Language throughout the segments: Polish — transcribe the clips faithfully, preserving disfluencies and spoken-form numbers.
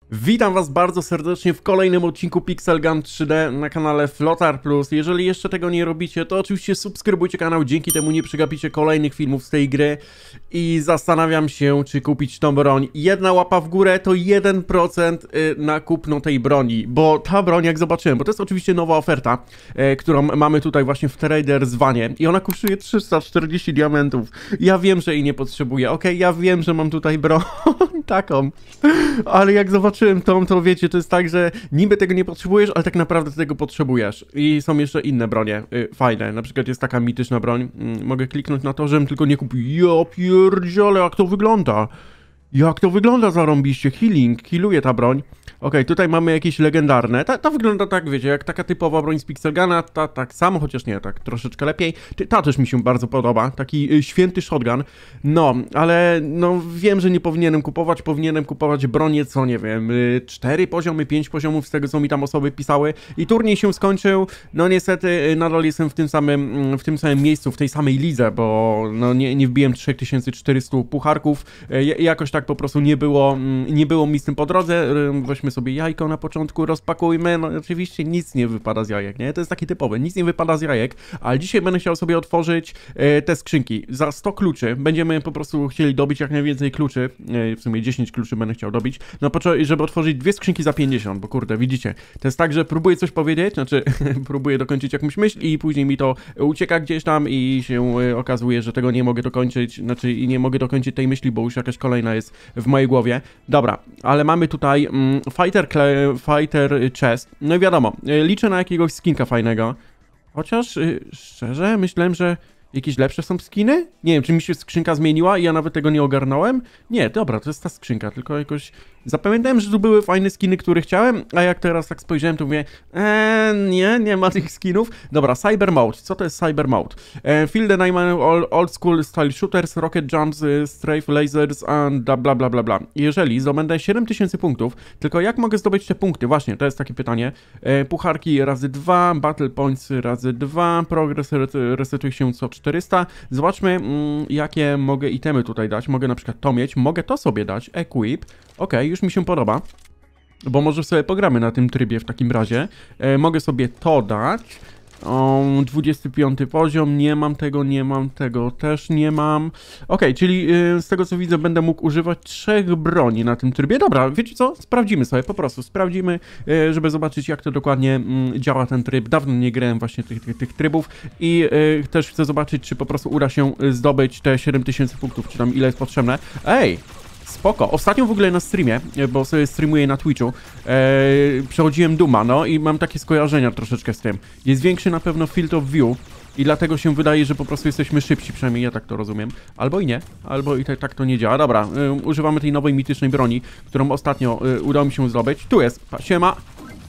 Witam was bardzo serdecznie w kolejnym odcinku Pixel Gun trzy D na kanale Flotar Plus. Jeżeli jeszcze tego nie robicie, to oczywiście subskrybujcie kanał, dzięki temu nie przegapicie kolejnych filmów z tej gry. I zastanawiam się, czy kupić tą broń. Jedna łapa w górę to jeden procent na kupno tej broni, bo ta broń, jak zobaczyłem, bo to jest oczywiście nowa oferta, którą mamy tutaj właśnie w Trader Zwanie i ona kosztuje trzysta czterdzieści diamentów. Ja wiem, że jej nie potrzebuję, okej, okay, ja wiem, że mam tutaj broń taką, ale jak zobaczyłem tą, to wiecie, to jest tak, że niby tego nie potrzebujesz, ale tak naprawdę tego potrzebujesz. I są jeszcze inne bronie, yy, fajne, na przykład jest taka mityczna broń, yy, mogę kliknąć na to, żebym tylko nie kupił. Ja pierdziele, jak to wygląda? Jak to wygląda zarąbiście? Healing, healuje ta broń. Okej, okay, tutaj mamy jakieś legendarne. Ta, ta wygląda tak, wiecie, jak taka typowa broń z Pixelguna. Ta tak samo, chociaż nie, tak troszeczkę lepiej. Ta też mi się bardzo podoba. Taki y, święty shotgun. No, ale no wiem, że nie powinienem kupować. Powinienem kupować bronię, co nie wiem, y, cztery poziomy, pięć poziomów z tego, co mi tam osoby pisały. I turniej się skończył. No niestety y, nadal jestem w tym samym, y, w tym samym miejscu, w tej samej lidze, bo no nie, nie wbiłem trzy tysiące czterysta pucharków. Y, jakoś tak po prostu nie było, y, nie było mi z tym po drodze. Y, weźmy sobie jajko na początku, rozpakujmy, no oczywiście nic nie wypada z jajek, nie? To jest takie typowe, nic nie wypada z jajek, ale dzisiaj będę chciał sobie otworzyć e, te skrzynki. Za sto kluczy będziemy po prostu chcieli dobić jak najwięcej kluczy, e, w sumie dziesięć kluczy będę chciał dobić, no żeby otworzyć dwie skrzynki za pięćdziesiąt, bo kurde, widzicie, to jest tak, że próbuję coś powiedzieć, znaczy próbuję dokończyć jakąś myśl i później mi to ucieka gdzieś tam i się e, okazuje, że tego nie mogę dokończyć, znaczy i nie mogę dokończyć tej myśli, bo już jakaś kolejna jest w mojej głowie. Dobra, ale mamy tutaj mm, Fighter, Fighter Chest. No i wiadomo, liczę na jakiegoś skinka fajnego. Chociaż, yy, szczerze, myślałem, że jakieś lepsze są skiny? Nie wiem, czy mi się skrzynka zmieniła i ja nawet tego nie ogarnąłem? Nie, dobra, to jest ta skrzynka, tylko jakoś... Zapamiętałem, że tu były fajne skiny, które chciałem, a jak teraz tak spojrzałem, to mówię, eee, nie, nie ma tych skinów. Dobra, Cyber Mode. Co to jest Cyber Mode? E, Field the nine old school style shooters, rocket jumps, strafe lasers and bla bla bla bla bla. Jeżeli zdobędę siedem tysięcy punktów, tylko jak mogę zdobyć te punkty? Właśnie, to jest takie pytanie. E, pucharki razy dwa, battle points razy dwa, progress resetuje się co czterysta. Zobaczmy, mm, jakie mogę itemy tutaj dać. Mogę na przykład to mieć, mogę to sobie dać, equip. Okej, okay, już mi się podoba, bo może sobie pogramy na tym trybie w takim razie. E, mogę sobie to dać. O, dwudziesty piąty poziom, nie mam tego, nie mam tego, też nie mam. Ok, czyli y, z tego co widzę będę mógł używać trzech broni na tym trybie. Dobra, wiecie co? Sprawdzimy sobie, po prostu sprawdzimy, y, żeby zobaczyć jak to dokładnie y, działa ten tryb. Dawno nie grałem właśnie tych, tych, tych trybów i y, też chcę zobaczyć, czy po prostu uda się zdobyć te siedem tysięcy punktów, czy tam ile jest potrzebne. Ej! Spoko. Ostatnio w ogóle na streamie, bo sobie streamuję na Twitchu, e, przechodziłem Duma, no i mam takie skojarzenia troszeczkę z tym. Jest większy na pewno field of view i dlatego się wydaje, że po prostu jesteśmy szybsi, przynajmniej ja tak to rozumiem. Albo i nie, albo i tak, tak to nie działa. Dobra, y, używamy tej nowej mitycznej broni, którą ostatnio y, udało mi się zdobyć. Tu jest, siema.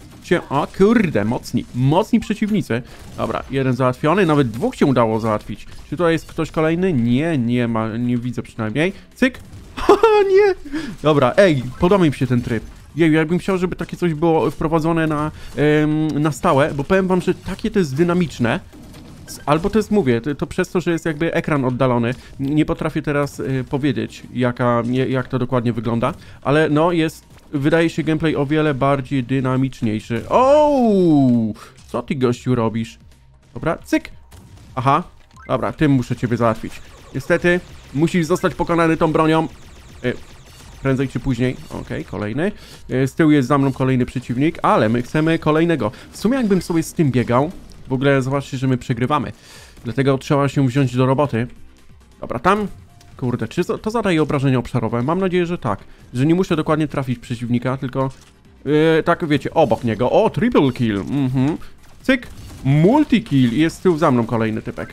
O kurde, mocni, mocni przeciwnicy. Dobra, jeden załatwiony, nawet dwóch się udało załatwić. Czy tutaj jest ktoś kolejny? Nie, nie ma, nie widzę przynajmniej. Cyk. Haha, nie! Dobra, ej, podoba mi się ten tryb. Jej, jakbym chciał, żeby takie coś było wprowadzone na, ym, na stałe, bo powiem wam, że takie to jest dynamiczne. Albo to jest, mówię, to, to przez to, że jest jakby ekran oddalony. Nie potrafię teraz y, powiedzieć, jaka, nie, jak to dokładnie wygląda, ale no jest, wydaje się gameplay o wiele bardziej dynamiczniejszy. Ooo! Co ty, gościu, robisz? Dobra, cyk! Aha, dobra, tym muszę ciebie załatwić. Niestety, musisz zostać pokonany tą bronią. Yy, prędzej czy później. Okej, okay, kolejny. Yy, z tyłu jest za mną kolejny przeciwnik, ale my chcemy kolejnego. W sumie jakbym sobie z tym biegał, w ogóle zobaczcie, że my przegrywamy. Dlatego trzeba się wziąć do roboty. Dobra, tam. Kurde, czy to, to zadaje obrażenia obszarowe? Mam nadzieję, że tak. Że nie muszę dokładnie trafić przeciwnika, tylko yy, tak wiecie, obok niego. O, triple kill. Mhm. Cyk. Multi kill. I jest z tyłu za mną kolejny typek.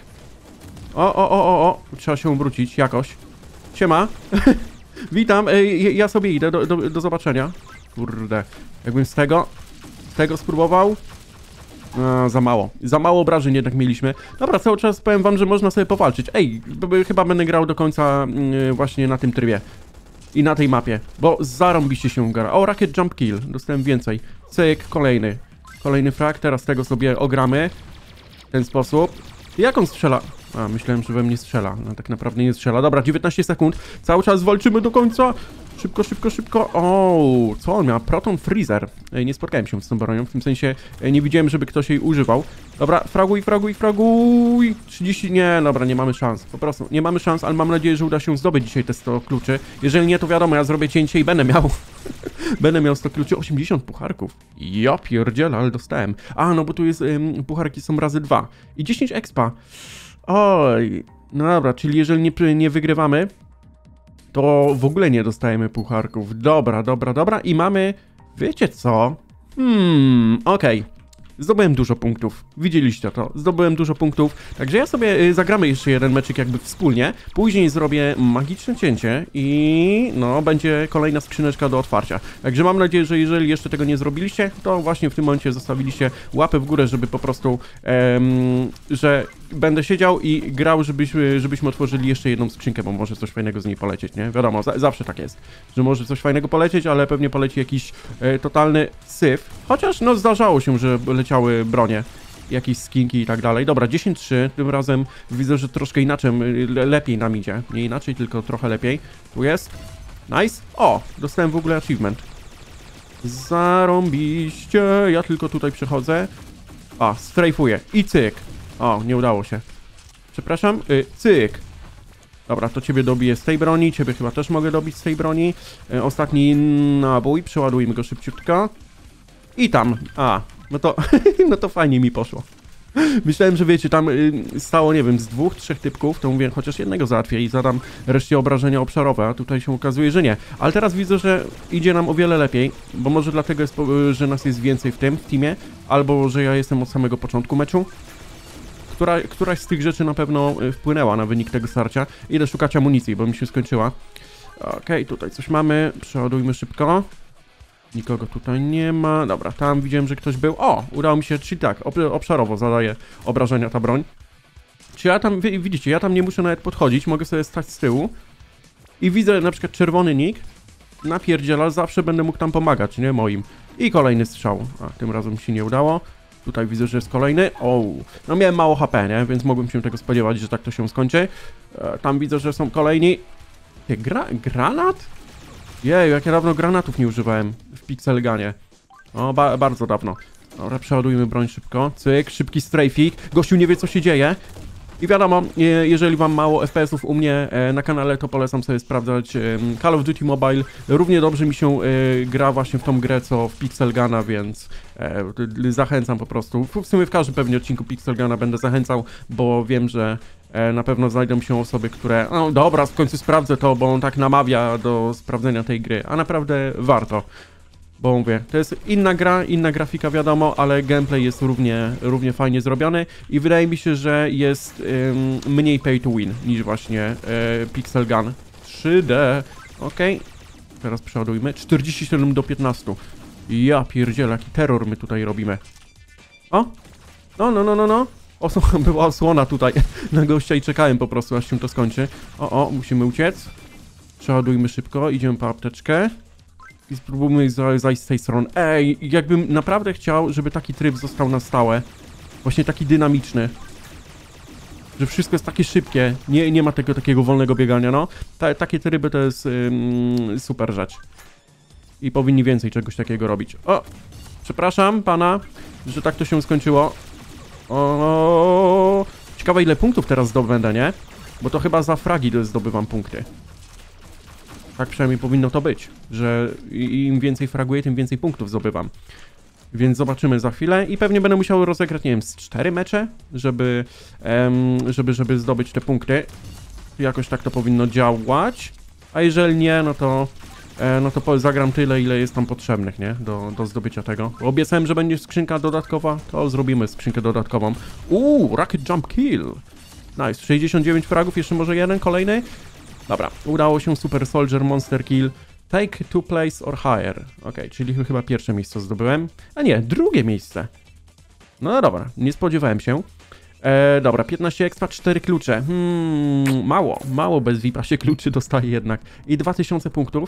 O, o, o, o, o, trzeba się obrócić jakoś. Siema. Witam, Ej, ja sobie idę, do, do, do zobaczenia. Kurde, jakbym z tego, z tego spróbował. A, za mało, za mało obrażeń jednak mieliśmy. Dobra, cały czas powiem wam, że można sobie powalczyć. Ej, chyba będę grał do końca yy, właśnie na tym trybie. I na tej mapie, bo zarąbiście się gra. O, Rocket Jump Kill, dostałem więcej. Cyk, kolejny. Kolejny frag, teraz tego sobie ogramy. W ten sposób. Jak on strzela? A, myślałem, że we mnie strzela. No tak naprawdę nie strzela. Dobra, dziewiętnaście sekund. Cały czas walczymy do końca. Szybko, szybko, szybko. O, co on miał? Proton Freezer. Ej, nie spotkałem się z tą bronią. W tym sensie e, nie widziałem, żeby ktoś jej używał. Dobra, fraguj, fraguj, fraguj. trzydzieści. Nie, dobra, nie mamy szans. Po prostu nie mamy szans, ale mam nadzieję, że uda się zdobyć dzisiaj te sto kluczy. Jeżeli nie, to wiadomo, ja zrobię cięcie i będę miał. Będę miał sto kluczy. osiemdziesiąt pucharków. Ja pierdzielę, ale dostałem. A, no bo tu jest ym, pucharki są razy dwa. I dziesięć expa. Oj, no dobra, czyli jeżeli nie, nie wygrywamy, to w ogóle nie dostajemy pucharków. Dobra, dobra, dobra. I mamy, wiecie co? Hmm, okej. Okay. Zdobyłem dużo punktów. Widzieliście to. Zdobyłem dużo punktów. Także ja sobie y, zagramy jeszcze jeden meczyk jakby wspólnie. Później zrobię magiczne cięcie i no będzie kolejna skrzyneczka do otwarcia. Także mam nadzieję, że jeżeli jeszcze tego nie zrobiliście, to właśnie w tym momencie zostawiliście łapę w górę, żeby po prostu, em, że będę siedział i grał, żebyśmy, żebyśmy otworzyli jeszcze jedną skrzynkę, bo może coś fajnego z niej polecieć, nie? Wiadomo, za, zawsze tak jest, że może coś fajnego polecieć, ale pewnie poleci jakiś e, totalny syf. Chociaż no zdarzało się, że leciały bronie, jakieś skinki i tak dalej. Dobra, dziesięć trzy, tym razem widzę, że troszkę inaczej, le, lepiej nam idzie. Nie inaczej, tylko trochę lepiej. Tu jest. Nice. O, dostałem w ogóle achievement. Zarąbiście. Ja tylko tutaj przechodzę. A, strajfuję. I cyk. O, nie udało się. Przepraszam. Y, cyk. Dobra, to ciebie dobiję z tej broni. Ciebie chyba też mogę dobić z tej broni. Y, ostatni nabój. Przeładujmy go szybciutko. I tam. A, no to, no to fajnie mi poszło. Myślałem, że wiecie, tam y, stało, nie wiem, z dwóch, trzech typków, to mówię, chociaż jednego załatwię i zadam reszcie obrażenia obszarowe, a tutaj się okazuje, że nie. Ale teraz widzę, że idzie nam o wiele lepiej, bo może dlatego jest, że nas jest więcej w tym, w teamie, albo że ja jestem od samego początku meczu. Która, któraś z tych rzeczy na pewno wpłynęła na wynik tego starcia. Idę szukać amunicji, bo mi się skończyła. Okej, okay, tutaj coś mamy, przeładujmy szybko. Nikogo tutaj nie ma. Dobra, tam widziałem, że ktoś był. O, udało mi się, czyli tak, obszarowo zadaje obrażenia ta broń. Czy ja tam, widzicie, ja tam nie muszę nawet podchodzić, mogę sobie stać z tyłu. I widzę na przykład czerwony nick. Napierdziela, zawsze będę mógł tam pomagać, nie? Moim. I kolejny strzał. A, tym razem mi się nie udało. Tutaj widzę, że jest kolejny. O, no miałem mało H P, nie? Więc mogłem się tego spodziewać, że tak to się skończy. E, tam widzę, że są kolejni. Ty, gra granat? Jej, jak ja dawno granatów nie używałem w Pixelganie. O, ba bardzo dawno. Dobra, przeładujmy broń szybko. Cyk, szybki strafik. Gościu nie wie, co się dzieje. I wiadomo, jeżeli wam mało F P S ów u mnie na kanale, to polecam sobie sprawdzać Call of Duty Mobile. Równie dobrze mi się gra właśnie w tą grę, co w Pixelgana, więc zachęcam po prostu. W sumie w każdym pewnie odcinku Pixelgana będę zachęcał, bo wiem, że na pewno znajdą się osoby, które no dobra, w końcu sprawdzę to, bo on tak namawia do sprawdzenia tej gry, a naprawdę warto. Bo mówię, to jest inna gra, inna grafika wiadomo, ale gameplay jest równie, równie fajnie zrobiony i wydaje mi się, że jest ym, mniej pay to win niż właśnie y, Pixel Gun trzy D. Okej, okay. Teraz przeładujmy. czterdzieści siedem do piętnastu. Ja pierdzielę, jaki terror my tutaj robimy. O! No, no, no, no, no. Oso była osłona tutaj na gościa i czekałem po prostu, aż się to skończy. O, o, musimy uciec. Przeładujmy szybko, idziemy po apteczkę. I spróbujmy zajść z tej strony. Ej, jakbym naprawdę chciał, żeby taki tryb został na stałe. Właśnie taki dynamiczny. Że wszystko jest takie szybkie. Nie, nie ma tego takiego wolnego biegania, no. Ta, takie tryby to jest ym, super rzecz. I powinni więcej czegoś takiego robić. O! Przepraszam pana, że tak to się skończyło. O! Ciekawe, ile punktów teraz zdobędę, nie? Bo to chyba za fragi zdobywam punkty. Tak przynajmniej powinno to być, że im więcej fraguję, tym więcej punktów zdobywam. Więc zobaczymy za chwilę i pewnie będę musiał rozegrać, nie wiem, z cztery mecze, żeby, um, żeby, żeby zdobyć te punkty. Jakoś tak to powinno działać. A jeżeli nie, no to, e, no to zagram tyle, ile jest tam potrzebnych, nie? Do, do zdobycia tego. Obiecałem, że będzie skrzynka dodatkowa, to zrobimy skrzynkę dodatkową. Uuu, Rocket Jump Kill. Nice, sześćdziesiąt dziewięć fragów, jeszcze może jeden, kolejny. Dobra, udało się, Super Soldier, Monster Kill, Take two place or higher. Ok, czyli chyba pierwsze miejsce zdobyłem. A nie, drugie miejsce. No dobra, nie spodziewałem się. E, dobra, piętnaście expa, cztery klucze. Hmm, mało, mało bez V I P-a się kluczy dostaje jednak. I dwa tysiące punktów.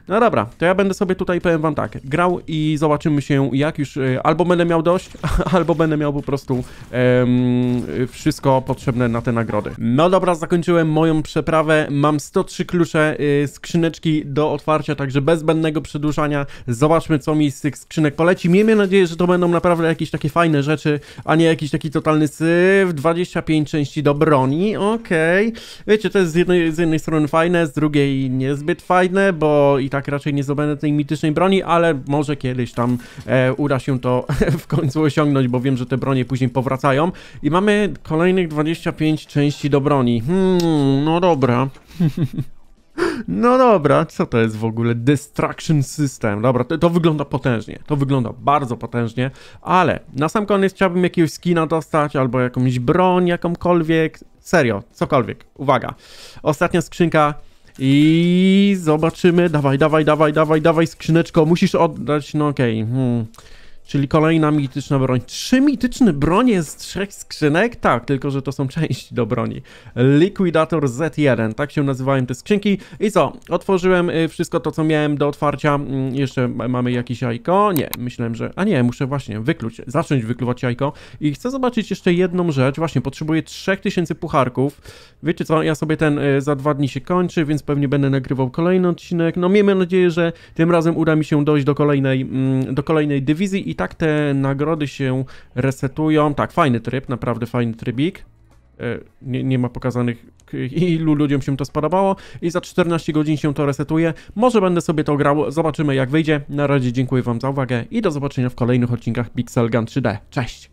No dobra, to ja będę sobie tutaj, powiem wam tak, grał i zobaczymy się, jak już e, albo będę miał dość, albo będę miał po prostu e, wszystko potrzebne na te nagrody. No dobra, zakończyłem moją przeprawę, mam sto trzy klucze, e, skrzyneczki do otwarcia, także bez zbędnego przedłużania zobaczmy, co mi z tych skrzynek poleci. Miejmy nadzieję, że to będą naprawdę jakieś takie fajne rzeczy, a nie jakiś taki totalny syf. dwadzieścia pięć części do broni, okej. Okay. Wiecie, to jest z jednej, z jednej strony fajne, z drugiej niezbyt fajne, bo i tak raczej nie zdobędę tej mitycznej broni, ale może kiedyś tam e, uda się to w końcu osiągnąć, bo wiem, że te bronie później powracają. I mamy kolejnych dwadzieścia pięć części do broni. Hmm, no dobra. No dobra, co to jest w ogóle? Destruction System. Dobra, to, to wygląda potężnie. To wygląda bardzo potężnie, ale na sam koniec chciałbym jakiegoś skina dostać, albo jakąś broń, jakąkolwiek. Serio, cokolwiek. Uwaga. Ostatnia skrzynka. I zobaczymy. Dawaj, dawaj, dawaj, dawaj, dawaj, skrzyneczko. Musisz oddać, no okej. Okay. Hmm. Czyli kolejna mityczna broń. Trzy mityczne bronie z trzech skrzynek? Tak, tylko że to są części do broni. Liquidator Z jeden, tak się nazywają te skrzynki. I co? Otworzyłem wszystko to, co miałem do otwarcia. Jeszcze mamy jakieś jajko? Nie, myślałem, że... A nie, muszę właśnie wykluć, zacząć wykluwać jajko. I chcę zobaczyć jeszcze jedną rzecz. Właśnie, potrzebuję trzy tysiące pucharków. Wiecie co? Ja sobie ten za dwa dni się kończy, więc pewnie będę nagrywał kolejny odcinek. No miejmy nadzieję, że tym razem uda mi się dojść do kolejnej, do kolejnej dywizji. I tak te nagrody się resetują. Tak, fajny tryb, naprawdę fajny trybik. Nie, nie ma pokazanych, ilu ludziom się to spodobało. I za czternaście godzin się to resetuje. Może będę sobie to grał, zobaczymy jak wyjdzie. Na razie dziękuję wam za uwagę i do zobaczenia w kolejnych odcinkach Pixel Gun trzy D. Cześć!